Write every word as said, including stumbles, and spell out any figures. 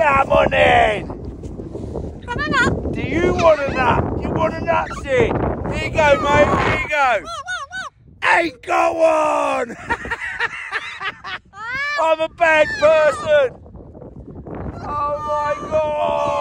Come on in. Have a nut. Do you want a nut? You want a nut, Sid? Here you go, mate. Here you go. Ain't got one. I'm a bad person. Oh my God.